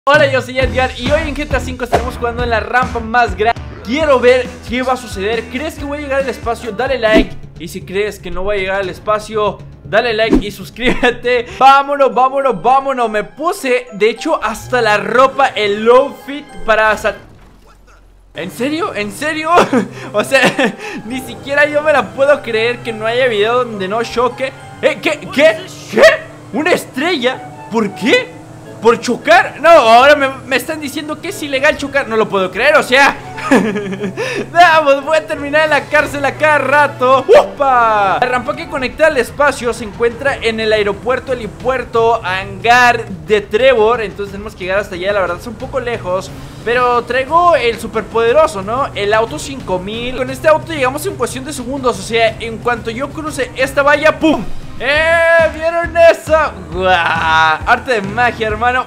Hola, yo soy Edgar y hoy en GTA 5 estaremos jugando en la rampa más grande. Quiero ver qué va a suceder. ¿Crees que voy a llegar al espacio? Dale like. Y si crees que no voy a llegar al espacio, dale like y suscríbete. Vámonos, vámonos, vámonos. Me puse, de hecho, hasta la ropa, el outfit para... ¿En serio? ¿En serio? O sea, ni siquiera yo me la puedo creer que no haya video donde no choque. ¿Qué? ¿Una estrella? ¿Por qué? ¿Por chocar? No, ahora me están diciendo que es ilegal chocar. No lo puedo creer, o sea. Vamos, voy a terminar en la cárcel a cada rato. ¡Upa! La rampa que conecta al espacio se encuentra en el aeropuerto, helipuerto, hangar de Trevor. Entonces tenemos que llegar hasta allá, la verdad es un poco lejos. Pero traigo el superpoderoso, ¿no? El auto 5000. Con este auto llegamos en cuestión de segundos. O sea, en cuanto yo cruce esta valla, ¡pum! ¿Vieron eso? ¡Guau! Arte de magia, hermano.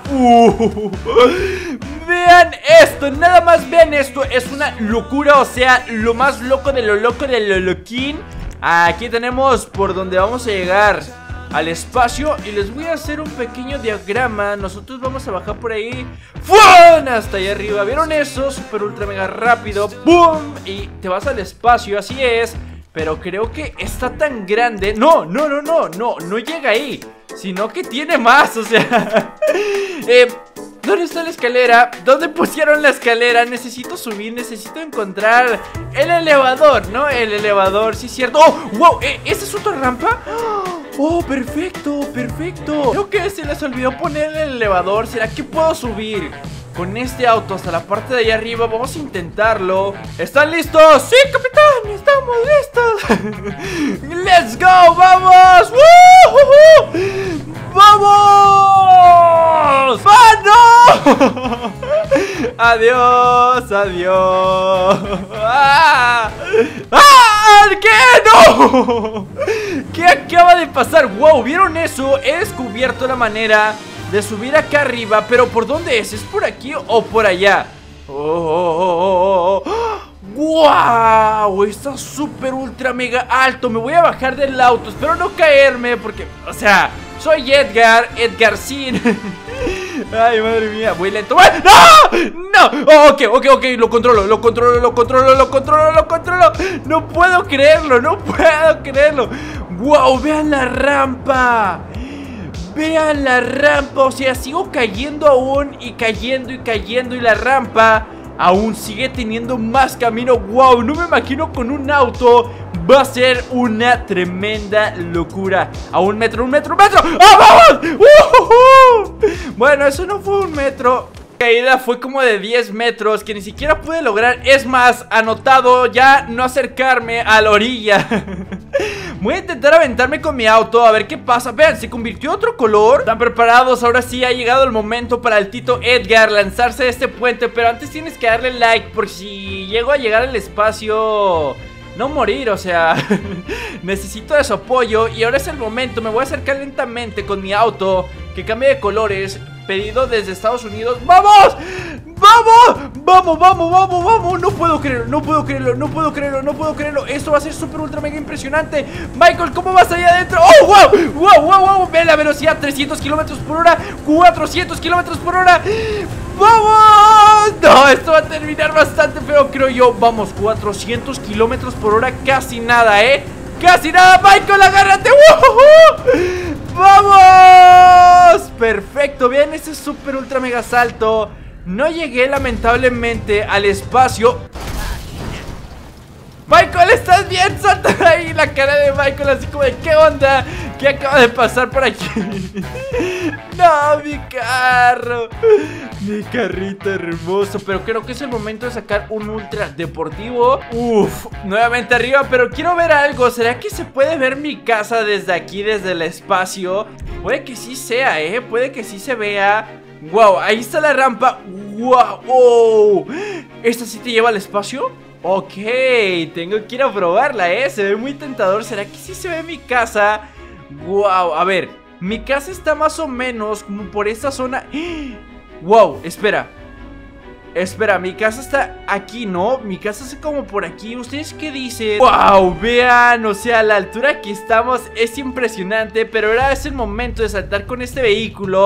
Vean esto, nada más vean esto. Es una locura, o sea, lo más loco de lo loquín. Aquí tenemos por donde vamos a llegar al espacio. Y les voy a hacer un pequeño diagrama. Nosotros vamos a bajar por ahí, ¡fum! Hasta allá arriba, ¿vieron eso? Super ultra mega rápido, ¡pum! Y te vas al espacio, así es. Pero creo que está tan grande. No llega ahí, sino que tiene más, o sea. ¿Dónde está la escalera? ¿Dónde pusieron la escalera? Necesito subir, necesito encontrar el elevador, ¿no? El elevador, sí es cierto. ¡Oh, wow! ¿Esa es otra rampa? ¡Oh, perfecto, perfecto! Creo que se les olvidó poner el elevador. ¿Será que puedo subir con este auto hasta la parte de allá arriba? Vamos a intentarlo. ¿Están listos? ¡Sí, capitán! ¡Estamos listos! ¡Let's go! ¡Vamos! ¡Vamos! ¡Ah, no! Adiós, adiós. ¡Ah! ¡Ah! ¿Qué? ¡No! ¿Qué acaba de pasar? ¡Wow! ¿Vieron eso? He descubierto la manera de subir acá arriba, pero ¿por dónde es? ¿Es por aquí o por allá? ¡Wow! Está súper ultra mega alto. Me voy a bajar del auto, espero no caerme porque, o sea, soy Edgar Sin. Ay, madre mía, voy lento. ¡No! ¡No! Oh, ok, lo controlo. No puedo creerlo, ¡Wow! Vean la rampa. Vean la rampa, o sea, sigo cayendo aún y cayendo y la rampa aún sigue teniendo más camino. Wow, no me imagino con un auto. Va a ser una tremenda locura. A un metro. ¡Ah, vamos! Bueno, eso no fue un metro. La caída fue como de 10 metros que ni siquiera pude lograr. Es más, anotado ya no acercarme a la orilla. Voy a intentar aventarme con mi auto a ver qué pasa. Vean, se convirtió en otro color. ¿Están preparados? Ahora sí ha llegado el momento para el Tito Edgar lanzarse de este puente. Pero antes tienes que darle like por si llego a llegar al espacio, no morir, o sea. Necesito de su apoyo. Y ahora es el momento, me voy a acercar lentamente con mi auto que cambie de colores, pedido desde Estados Unidos. ¡Vamos! ¡Vamos! No puedo creerlo. Esto va a ser súper ultra mega impresionante. Michael, ¿cómo vas allá adentro? ¡Oh, wow! Ve la velocidad, 300 kilómetros por hora, 400 kilómetros por hora. ¡Vamos! No, esto va a terminar bastante feo, creo yo. Vamos, 400 kilómetros por hora, casi nada, casi nada. Michael, agárrate. ¡Vamos! Perfecto, vean ese súper ultra mega salto. No llegué lamentablemente al espacio. Michael, ¿estás bien? Salta ahí. La cara de Michael así como de ¿qué onda? ¿Qué acaba de pasar por aquí? No, mi carro. Mi carrito hermoso. Pero creo que es el momento de sacar un ultra deportivo. Nuevamente arriba, pero quiero ver algo. ¿Será que se puede ver mi casa desde aquí, desde el espacio? Puede que sí sea, puede que sí se vea. Wow, ahí está la rampa. Wow, ¿esta sí te lleva al espacio? Ok, tengo que ir a probarla, se ve muy tentador. ¿Será que sí se ve mi casa? Wow, a ver, mi casa está más o menos como por esta zona. Wow, espera, mi casa está aquí, ¿no? Mi casa está como por aquí. ¿Ustedes qué dicen? ¡Wow! Vean, o sea, la altura que estamos es impresionante. Pero ahora es el momento de saltar con este vehículo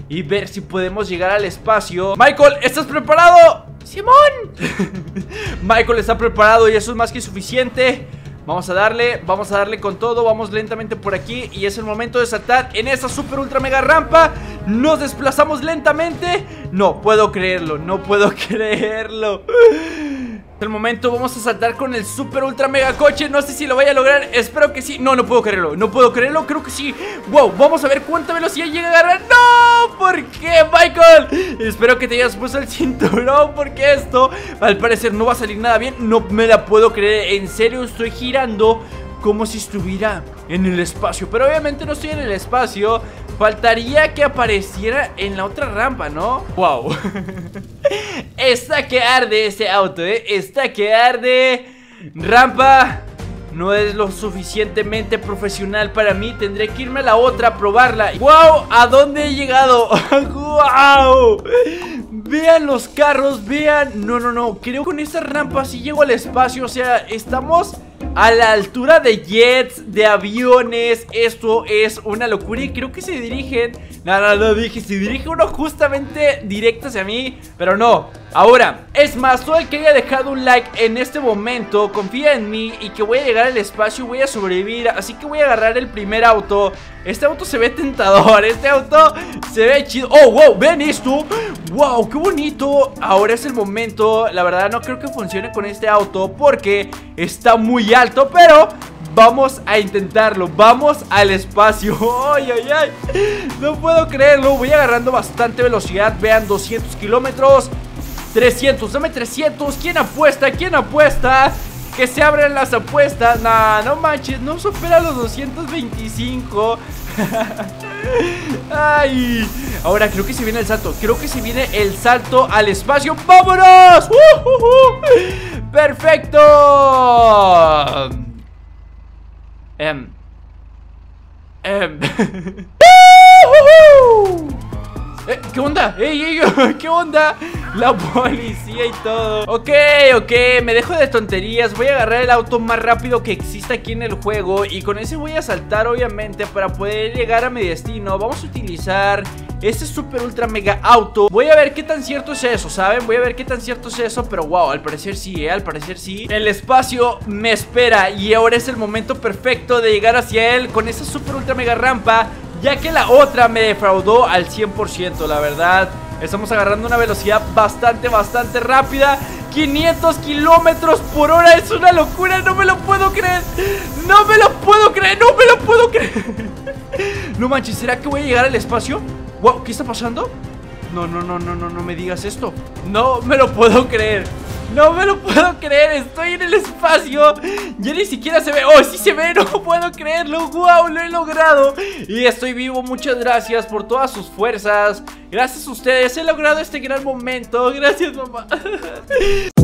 y ver si podemos llegar al espacio. Michael, ¿estás preparado? ¡Simón! Michael está preparado y eso es más que suficiente. Vamos a darle con todo. Vamos lentamente por aquí y es el momento de saltar en esa super ultra mega rampa. Nos desplazamos lentamente. No puedo creerlo, no puedo creerlo. Es el momento, vamos a saltar con el super ultra mega coche. No sé si lo vaya a lograr, espero que sí. No, no puedo creerlo, no puedo creerlo, creo que sí. Wow, vamos a ver cuánta velocidad llega a agarrar. ¡No! ¿Por qué, Michael? Espero que te hayas puesto el cinturón, porque esto al parecer no va a salir nada bien. No me la puedo creer, en serio estoy girando como si estuviera en el espacio. Pero obviamente no estoy en el espacio. Faltaría que apareciera en la otra rampa, ¿no? ¡Wow! Está que arde ese auto, está que arde. Rampa no es lo suficientemente profesional para mí. Tendré que irme a la otra a probarla. ¡Wow! ¿A dónde he llegado? ¡Wow! Vean los carros, vean. No, creo que con esta rampa sí llego al espacio. O sea, estamos a la altura de jets, de aviones. Esto es una locura y creo que se dirigen. No, dije, se dirige uno justamente directo hacia mí, pero no. Ahora, es más, todo el que haya dejado un like en este momento confía en mí y que voy a llegar al espacio y voy a sobrevivir. Así que voy a agarrar el primer auto. Este auto se ve tentador, este auto se ve chido. ¡Oh, wow! ¿Ven esto? ¡Wow! ¡Qué bonito! Ahora es el momento. La verdad no creo que funcione con este auto porque está muy alto, pero vamos a intentarlo. Vamos al espacio. ¡Ay, ay, ay! No puedo creerlo. Voy agarrando bastante velocidad. Vean, 200 kilómetros. 300, dame 300. ¿Quién apuesta? ¿Quién apuesta? Que se abran las apuestas. Nah, no manches, no supera los 225. Ay, ahora creo que se viene el salto. Creo que se viene el salto al espacio. ¡Vámonos! ¡Perfecto! ¿Qué onda? ¡Ey! ¿Qué onda? La policía y todo. Ok, me dejo de tonterías. Voy a agarrar el auto más rápido que exista aquí en el juego y con ese voy a saltar, obviamente, para poder llegar a mi destino. Vamos a utilizar este super ultra mega auto. Voy a ver qué tan cierto es eso, ¿saben? Voy a ver qué tan cierto es eso. Pero wow, al parecer sí, al parecer sí. El espacio me espera y ahora es el momento perfecto de llegar hacia él con esa super ultra mega rampa, ya que la otra me defraudó al 100%, la verdad. Estamos agarrando una velocidad bastante rápida. 500 kilómetros por hora, es una locura, no me lo puedo creer. No me lo puedo creer, no me lo puedo creer. No manches, ¿será que voy a llegar al espacio? Wow, ¿qué está pasando? No me digas esto. No me lo puedo creer. No me lo puedo creer, estoy en el espacio. Ya ni siquiera se ve. ¡Oh, sí se ve! No puedo creerlo. ¡Wow! Lo he logrado. Y estoy vivo. Muchas gracias por todas sus fuerzas. Gracias a ustedes he logrado este gran momento. Gracias, mamá.